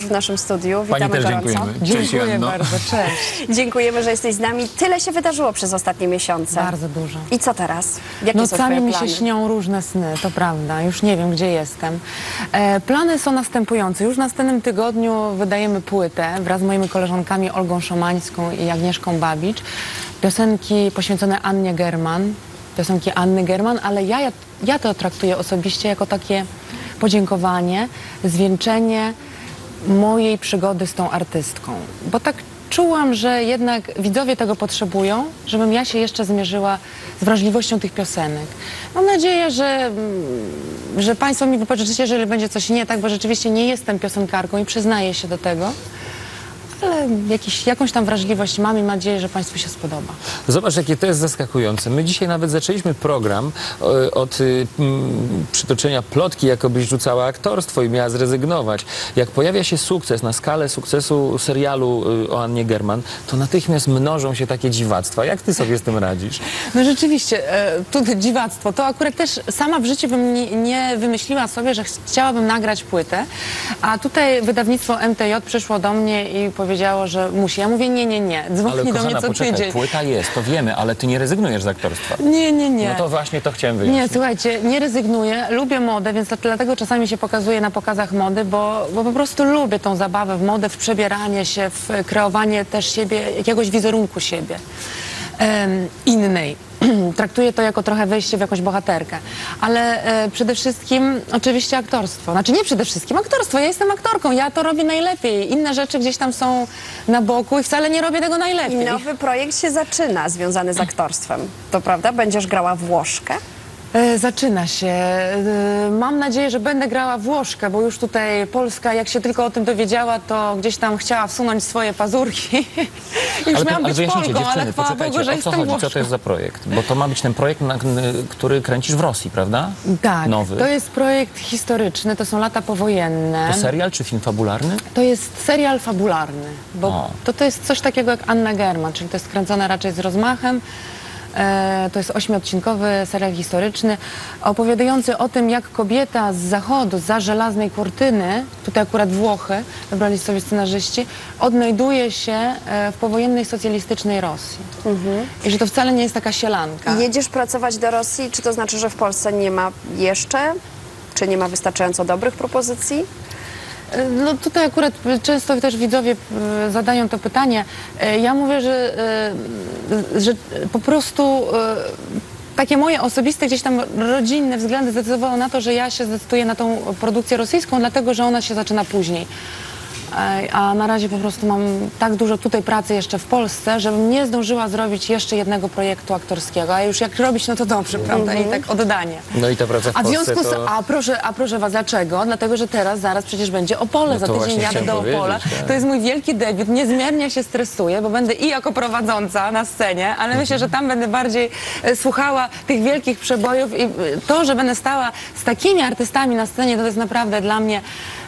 w naszym studiu. Pani Witamy też gorąco. dziękujemy. Dziękuję bardzo, cześć. Dziękujemy, że jesteś z nami. Tyle się wydarzyło przez ostatnie miesiące. Bardzo dużo. I co teraz? Jakie są Nocami twoje mi plany? się śnią różne sny, to prawda. Już nie wiem, gdzie jestem. Plany są następujące. Już w następnym tygodniu wydajemy płytę wraz z moimi koleżankami Olgą Szomańską i Agnieszką Babicz. Piosenki poświęcone Annie German. Piosenki Anny German, ale ja to traktuję osobiście jako takie podziękowanie, zwieńczenie mojej przygody z tą artystką. Bo tak czułam, że jednak widzowie tego potrzebują, żebym ja się jeszcze zmierzyła z wrażliwością tych piosenek. Mam nadzieję, że Państwo mi wypożyczycie, jeżeli będzie coś nie tak, bo rzeczywiście nie jestem piosenkarką i przyznaję się do tego. Ale jakąś tam wrażliwość mam i mam nadzieję, że Państwu się spodoba. Zobacz, jakie to jest zaskakujące. My dzisiaj nawet zaczęliśmy program od przytoczenia plotki, jakobyś rzucała aktorstwo i miała zrezygnować. Jak pojawia się sukces na skalę sukcesu serialu o Annie German, to natychmiast mnożą się takie dziwactwa. Jak ty sobie z tym radzisz? No rzeczywiście, tu dziwactwo. To akurat też sama w życiu bym nie wymyśliła sobie, że chciałabym nagrać płytę, a tutaj wydawnictwo MTJ przyszło do mnie i powiedziało, że musi. Ja mówię, nie, dzwoni do mnie co tydzień. Płyta jest, to wiemy, ale ty nie rezygnujesz z aktorstwa. Nie. No to właśnie to chciałem wyjaśnić. Nie, słuchajcie, nie rezygnuję, lubię modę, więc dlatego czasami się pokazuję na pokazach mody, bo po prostu lubię tą zabawę w modę, w przebieranie się, w kreowanie też siebie, jakiegoś wizerunku siebie innej. Traktuję to jako trochę wejście w jakąś bohaterkę. Ale przede wszystkim oczywiście aktorstwo. Znaczy nie przede wszystkim aktorstwo. Ja jestem aktorką. Ja to robię najlepiej. Inne rzeczy gdzieś tam są na boku i wcale nie robię tego najlepiej. I nowy projekt się zaczyna związany z aktorstwem. To prawda? Będziesz grała Włoszkę? Zaczyna się. Mam nadzieję, że będę grała Włoszkę, bo już tutaj Polska, jak się tylko o tym dowiedziała, to gdzieś tam chciała wsunąć swoje pazurki. Już miałam być Polką, ale chwała Bogu, że o co jestem chodzi? Włoszką. Co to jest za projekt? Bo to ma być ten projekt, który kręcisz w Rosji, prawda? Tak, Nowy. to jest projekt historyczny, to są lata powojenne. To serial czy film fabularny? To jest serial fabularny, bo O. to jest coś takiego jak Anna German, czyli to jest kręcone raczej z rozmachem. To jest 8-odcinkowy serial historyczny opowiadający o tym, jak kobieta z zachodu, zza żelaznej kurtyny, tutaj akurat Włochy, wybrali sobie scenarzyści, odnajduje się w powojennej socjalistycznej Rosji. I że to wcale nie jest taka sielanka. Jedziesz pracować do Rosji, czy to znaczy, że w Polsce nie ma jeszcze? Czy nie ma wystarczająco dobrych propozycji? No tutaj akurat często też widzowie zadają to pytanie. Ja mówię, że po prostu takie moje osobiste, gdzieś tam rodzinne względy zdecydowały na to, że ja się zdecyduję na tą produkcję rosyjską, dlatego że ona się zaczyna później. A na razie po prostu mam tak dużo tutaj pracy jeszcze w Polsce, żebym nie zdążyła zrobić jeszcze jednego projektu aktorskiego. A już jak robić, no to dobrze, prawda? I tak oddanie. No i ta praca w A w Polsce związku z to... proszę was, dlaczego? Dlatego, że zaraz przecież będzie Opole, No za to tydzień właśnie jadę do chciałem Opola. powiedzieć, tak. To jest mój wielki debiut, niezmiernie się stresuję, bo będę i jako prowadząca na scenie, ale myślę, że tam będę bardziej słuchała tych wielkich przebojów i to, że będę stała z takimi artystami na scenie, to jest naprawdę dla mnie...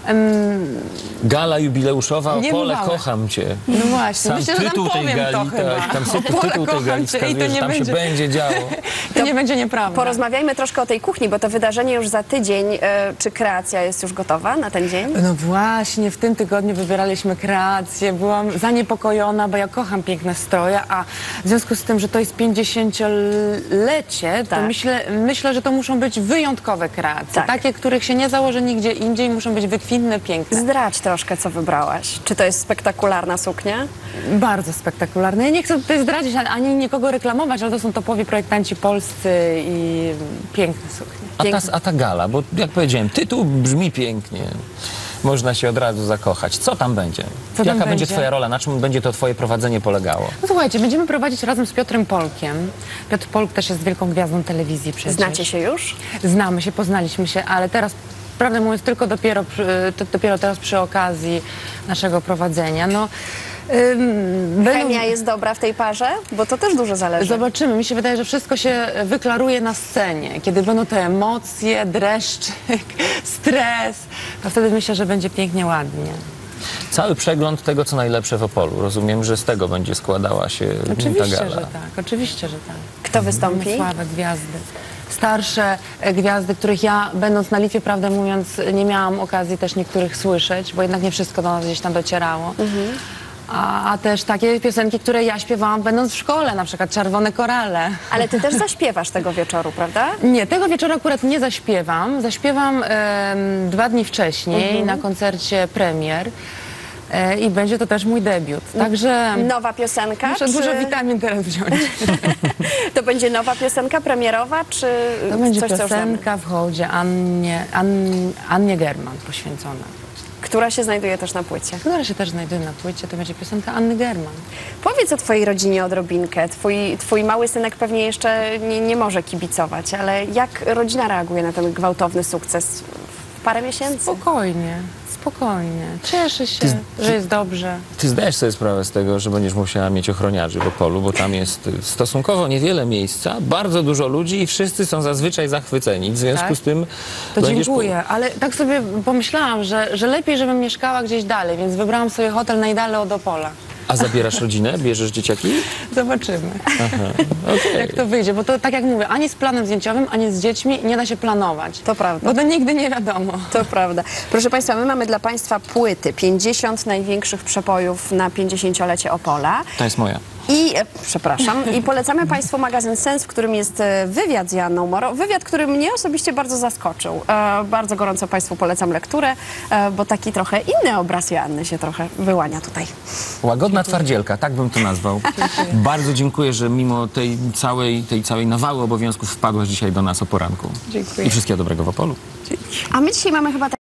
Gala jubileuszowa Opole, Niebywałe. kocham cię. No właśnie, Sam myślę, że tam tytuł tej powiem gali, to chyba. tak, tam Opole, tytuł tej kocham gali cię i to wskazuje, że nie tam będzie... się będzie działo. To nie będzie nieprawda. Porozmawiajmy troszkę o tej kuchni, bo to wydarzenie już za tydzień. Czy kreacja jest już gotowa na ten dzień? No właśnie, w tym tygodniu wybieraliśmy kreację. Byłam zaniepokojona, bo ja kocham piękne stroje, a w związku z tym, że to jest 50-lecie, to Tak. myślę, że to muszą być wyjątkowe kreacje. Tak. Takie, których się nie założy nigdzie indziej, muszą być wykwintne, piękne. Zdradź troszkę, co wybrałaś. Czy to jest spektakularna suknia? Bardzo spektakularne. Ja nie chcę tutaj zdradzić ani nikogo reklamować, ale to są topowi projektanci polscy i piękne suknie. A ta gala, bo jak powiedziałem, tytuł brzmi pięknie. Można się od razu zakochać. Co tam będzie? Co tam Jaka będzie będzie? twoja rola? Na czym będzie to twoje prowadzenie polegało? No słuchajcie, będziemy prowadzić razem z Piotrem Polkiem. Piotr Polk też jest wielką gwiazdą telewizji przecież. Znacie się już? Znamy się, poznaliśmy się, ale teraz, prawdę mówiąc, tylko dopiero teraz przy okazji naszego prowadzenia. No, Chemia jest dobra w tej parze? Bo to też dużo zależy. Zobaczymy. Mi się wydaje, że wszystko się wyklaruje na scenie. Kiedy będą te emocje, dreszczyk, stres, to wtedy myślę, że będzie pięknie, ładnie. Cały przegląd tego, co najlepsze w Opolu. Rozumiem, że z tego będzie składała się ta Oczywiście, gala. że tak. Oczywiście, że tak. Kto wystąpi? Sławe gwiazdy. starsze gwiazdy, których ja, będąc na Litwie, prawdę mówiąc, nie miałam okazji też niektórych słyszeć, bo jednak nie wszystko do nas gdzieś tam docierało. A też takie piosenki, które ja śpiewałam będąc w szkole, na przykład Czerwone Korale. Ale ty też zaśpiewasz tego wieczoru, prawda? Nie, tego wieczoru akurat nie zaśpiewam. Zaśpiewam 2 dni wcześniej na koncercie premier i będzie to też mój debiut. Także Nowa piosenka? muszę dużo witamin teraz wziąć. To będzie nowa piosenka premierowa, czy To będzie coś, co już mamy? piosenka w hołdzie Annie German poświęcona, Która się znajduje też na płycie. która się też znajduje na płycie. To będzie piosenka Anny German. Powiedz o twojej rodzinie odrobinkę. Twój mały synek pewnie jeszcze nie może kibicować, ale jak rodzina reaguje na ten gwałtowny sukces w parę miesięcy? Spokojnie, spokojnie. Cieszę się, że jest dobrze. Ty zdajesz sobie sprawę z tego, że będziesz musiała mieć ochroniarzy w Opolu, bo tam jest stosunkowo niewiele miejsca, bardzo dużo ludzi i wszyscy są zazwyczaj zachwyceni. W związku Tak? z tym To będziesz... dziękuję, ale tak sobie pomyślałam, że lepiej, żebym mieszkała gdzieś dalej, więc wybrałam sobie hotel najdalej od Opola. A zabierasz rodzinę? Bierzesz dzieciaki? Zobaczymy, Okej. jak to wyjdzie, bo to tak jak mówię, ani z planem zdjęciowym, ani z dziećmi nie da się planować. To prawda. Bo to nigdy nie wiadomo. To prawda. Proszę Państwa, my mamy dla Państwa płyty 50 największych przepojów na 50-lecie Opola. To jest moja. I, przepraszam, i polecamy Państwu magazyn Sens, w którym jest wywiad z Joanną Moro. Wywiad, który mnie osobiście bardzo zaskoczył. Bardzo gorąco Państwu polecam lekturę, bo taki trochę inny obraz Joanny się trochę wyłania tutaj. Łagodna twardzielka, tak bym to nazwał. Bardzo dziękuję, że mimo tej całej nawały obowiązków wpadłaś dzisiaj do nas o poranku. Dziękuję. I wszystkiego dobrego w Opolu. A my dzisiaj mamy chyba